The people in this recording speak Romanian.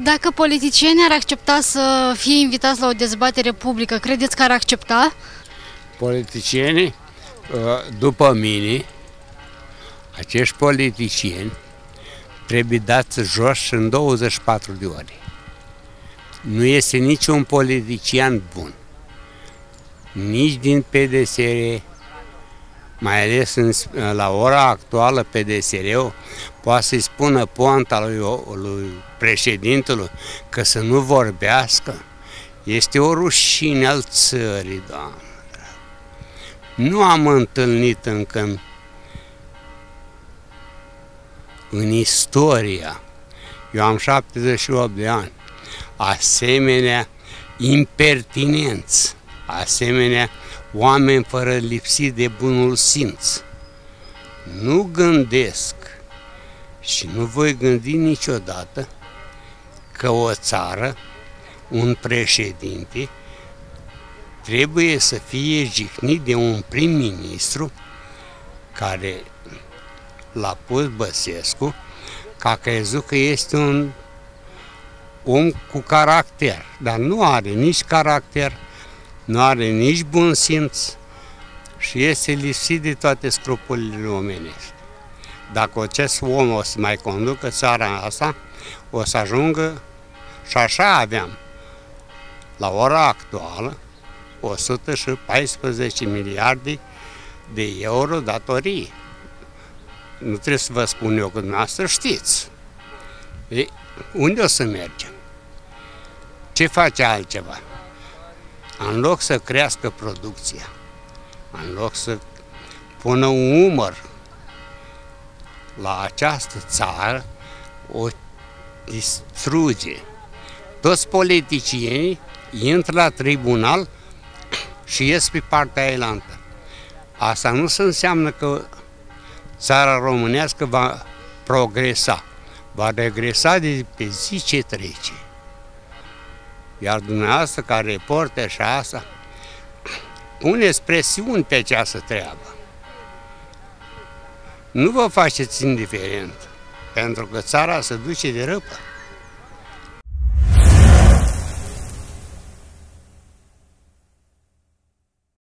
Dacă politicienii ar accepta să fie invitați la o dezbatere publică, credeți că ar accepta? Politicienii, după mine, acești politicieni trebuie dați jos în 24 de ore. Nu este niciun politician bun, nici din PDSR, mai ales la ora actuală PDSR-ul poate să-i spună Ponta lui președintelui că să nu vorbească. Este o rușine al țării, Doamne. Nu am întâlnit încă în istoria, eu am 78 de ani, asemenea impertinenți, asemenea oameni fără lipsit de bunul simț. Nu gândesc și nu voi gândi niciodată că o țară, un președinte, trebuie să fie jignit de un prim-ministru care l-a pus Băsescu, că a crezut că este un om cu caracter, dar nu are nici caracter, nu are nici bun simț și este lipsit de toate scrupulile omenești. Dacă acest om o să mai conducă țara asta, o să ajungă, și așa aveam, la ora actuală, 114 miliarde de euro datorie. Nu trebuie să vă spun eu că dumneavoastră știți. Ei, unde o să mergem? Ce face altceva? În loc să crească producția, în loc să pună un umăr la această țară, o distruge. Toți politicienii intră la tribunal și ies pe partea ailantă. Asta nu înseamnă că țara românească va progresa, va regresa de pe zi ce trece. Iar dumneavoastră, ca reporter și asta, puneți presiuni pe această treabă. Nu vă faceți indiferent, pentru că țara se duce de răpă.